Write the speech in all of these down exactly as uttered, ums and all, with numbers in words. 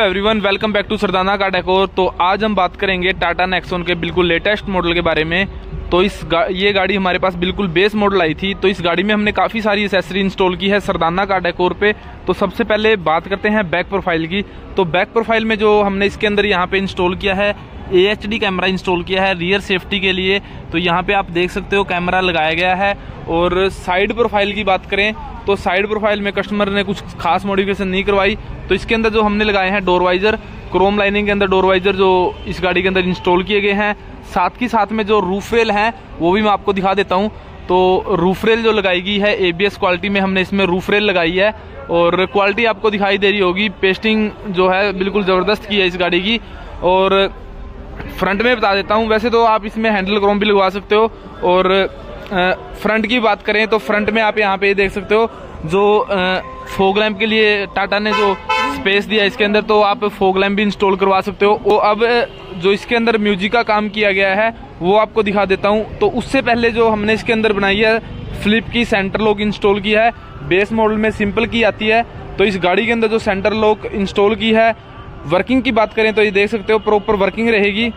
Everyone, welcome back to Sardana car decor. तो आज हम बात करेंगे टाटा नेक्सॉन के बिल्कुल लेटेस्ट मॉडल के बारे में। तो इस गा, ये गाड़ी हमारे पास बिल्कुल बेस मॉडल आई थी। तो इस गाड़ी में हमने काफ़ी सारी एसेसरी इंस्टॉल की है सरदाना कार डेकोर पे। तो सबसे पहले बात करते हैं बैक प्रोफाइल की। तो बैक प्रोफाइल में जो हमने इसके अंदर यहाँ पे इंस्टॉल किया है, A H D camera install किया है रियर सेफ्टी के लिए। तो यहाँ पे आप देख सकते हो कैमरा लगाया गया है। और साइड प्रोफाइल की बात करें तो साइड प्रोफाइल में कस्टमर ने कुछ खास मॉडिफिकेशन नहीं करवाई। तो इसके अंदर जो हमने लगाए हैं डोर वाइजर, क्रोम लाइनिंग के अंदर डोर वाइजर जो इस गाड़ी के अंदर इंस्टॉल किए गए हैं। साथ ही साथ में जो रूफ रेल है वो भी मैं आपको दिखा देता हूँ। तो रूफ रेल जो लगाई गई है ए बी एस क्वालिटी में हमने इसमें रूफ रेल लगाई है। और क्वालिटी आपको दिखाई दे रही होगी, पेस्टिंग जो है बिल्कुल ज़बरदस्त की है इस गाड़ी की। और फ्रंट में बता देता हूँ, वैसे तो आप इसमें हैंडल क्रोम भी लगवा सकते हो। और फ्रंट की बात करें तो फ्रंट में आप यहाँ पे देख सकते हो जो फोग लैम्प के लिए टाटा ने जो स्पेस दिया इसके अंदर, तो आप फोग लैम्प भी इंस्टॉल करवा सकते हो। वो अब जो इसके अंदर म्यूजिक का काम किया गया है वो आपको दिखा देता हूँ। तो उससे पहले जो हमने इसके अंदर बनाई है फ्लिप की सेंटर लॉक इंस्टॉल की है। बेस मॉडल में सिंपल की आती है। तो इस गाड़ी के अंदर जो सेंटर लॉक इंस्टॉल की है, वर्किंग की बात करें तो ये देख सकते हो प्रॉपर वर्किंग रहेगी।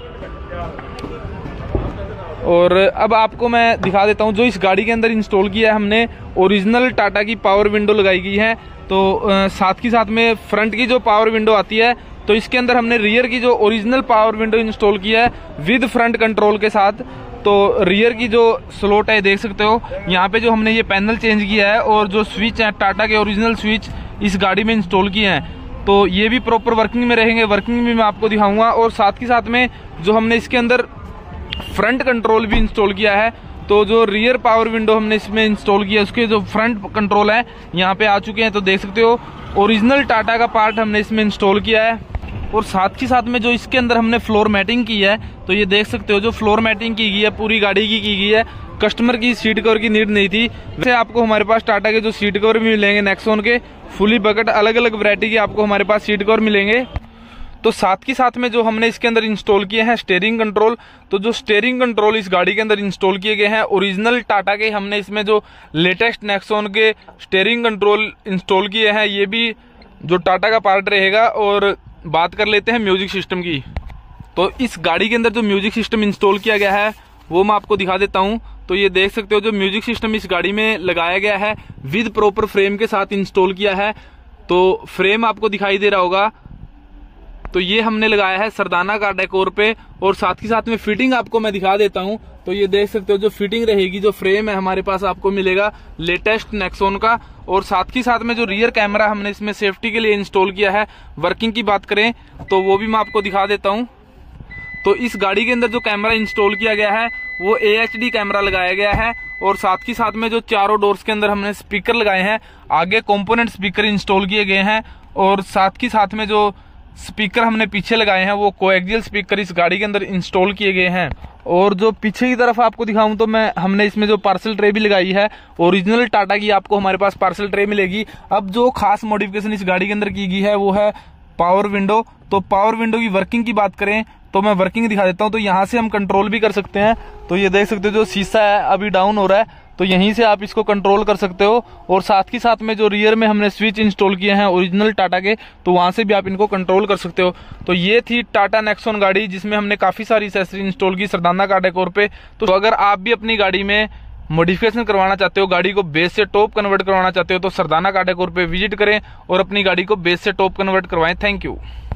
और अब आपको मैं दिखा देता हूँ जो इस गाड़ी के अंदर इंस्टॉल किया है हमने, ओरिजिनल टाटा की पावर विंडो लगाई गई है। तो आ, साथ ही साथ में फ्रंट की जो पावर विंडो आती है, तो इसके अंदर हमने रियर की जो ओरिजिनल पावर विंडो इंस्टॉल किया है विद फ्रंट कंट्रोल के साथ। तो रियर की जो स्लॉट है देख सकते हो, यहाँ पे जो हमने ये पैनल चेंज किया है और जो स्विच है टाटा के ओरिजिनल स्विच इस गाड़ी में इंस्टॉल किए हैं। तो ये भी प्रॉपर वर्किंग में रहेंगे, वर्किंग में मैं आपको दिखाऊंगा। और साथ ही साथ में जो हमने इसके अंदर फ्रंट कंट्रोल भी इंस्टॉल किया है। तो जो रियर पावर विंडो हमने इसमें इंस्टॉल किया है उसके जो फ्रंट कंट्रोल है यहाँ पे आ चुके हैं। तो देख सकते हो ओरिजिनल टाटा का पार्ट हमने इसमें इंस्टॉल किया है। और साथ ही साथ में जो इसके अंदर हमने फ्लोर मैटिंग की है, तो ये देख सकते हो जो फ्लोर मैटिंग की गई है पूरी गाड़ी की की गई है। कस्टमर की सीट कवर की नीड नहीं थी। वैसे आपको हमारे पास टाटा के जो सीट कवर भी मिलेंगे नेक्सॉन के फुली बकेट, अलग अलग वैरायटी के आपको हमारे पास सीट कवर मिलेंगे। तो साथ ही साथ में जो हमने इसके अंदर इंस्टॉल किए हैं स्टीयरिंग कंट्रोल, तो जो स्टीयरिंग कंट्रोल इस गाड़ी के अंदर इंस्टॉल किए गए हैं ओरिजिनल टाटा के, हमने इसमें जो लेटेस्ट नेक्सॉन के स्टीयरिंग कंट्रोल इंस्टॉल किए हैं, ये भी जो टाटा का पार्ट रहेगा। और बात कर लेते हैं म्यूजिक सिस्टम की। तो इस गाड़ी के अंदर जो म्यूजिक सिस्टम इंस्टॉल किया गया है वो मैं आपको दिखा देता हूँ। तो ये देख सकते हो जो म्यूजिक सिस्टम इस गाड़ी में लगाया गया है विद प्रॉपर फ्रेम के साथ इंस्टॉल किया है। तो फ्रेम आपको दिखाई दे रहा होगा। तो ये हमने लगाया है सरदाना कार डेकोर पे। और साथ ही साथ में फिटिंग आपको मैं दिखा देता हूँ। तो ये देख सकते हो जो फिटिंग रहेगी, जो फ्रेम है हमारे पास आपको मिलेगा लेटेस्ट नेक्सॉन का। और साथ ही साथ में जो रियर कैमरा हमने इसमें सेफ्टी के लिए इंस्टॉल किया है, वर्किंग की बात करें तो वो भी मैं आपको दिखा देता हूँ। तो इस गाड़ी के अंदर जो कैमरा इंस्टॉल किया गया है वो ए एच डी कैमरा लगाया गया है। और साथ ही साथ में जो चारों डोर्स के अंदर हमने स्पीकर लगाए हैं, आगे कंपोनेंट स्पीकर इंस्टॉल किए गए हैं। और साथ ही साथ में जो स्पीकर हमने पीछे लगाए हैं वो कोएक्सियल स्पीकर इस गाड़ी के अंदर इंस्टॉल किए गए हैं। और जो पीछे की तरफ आपको दिखाऊं तो मैं हमने इसमें जो पार्सल ट्रे भी लगाई है ओरिजिनल टाटा की, आपको हमारे पास पार्सल ट्रे मिलेगी। अब जो खास मॉडिफिकेशन इस गाड़ी के अंदर की गई है वो है पावर विंडो। तो पावर विंडो की वर्किंग की बात करें तो मैं वर्किंग दिखा देता हूँ। तो यहाँ से हम कंट्रोल भी कर सकते हैं। तो ये देख सकते हो जो शीशा है अभी डाउन हो रहा है, तो यहीं से आप इसको कंट्रोल कर सकते हो। और साथ ही साथ में जो रियर में हमने स्विच इंस्टॉल किए हैं ओरिजिनल टाटा के, तो वहां से भी आप इनको कंट्रोल कर सकते हो। तो ये थी टाटा नेक्सॉन गाड़ी जिसमें हमने काफी सारी एक्सेसरी इंस्टॉल की सरदाना कार डेकोर पे। तो अगर आप भी अपनी गाड़ी में मॉडिफिकेशन करवाना चाहते हो, गाड़ी को बेस से टॉप कन्वर्ट करवाना चाहते हो, तो सरदाना कार डेकोर पे विजिट करें और अपनी गाड़ी को बेस से टॉप कन्वर्ट करवाएं। Thank you.